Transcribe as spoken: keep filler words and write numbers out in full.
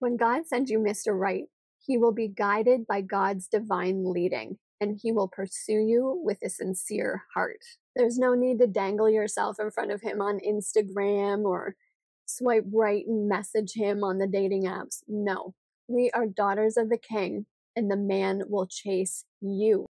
When God sends you Mister Right, he will be guided by God's divine leading, and he will pursue you with a sincere heart. There's no need to dangle yourself in front of him on Instagram or swipe right and message him on the dating apps. No, we are daughters of the King, and the man will chase you.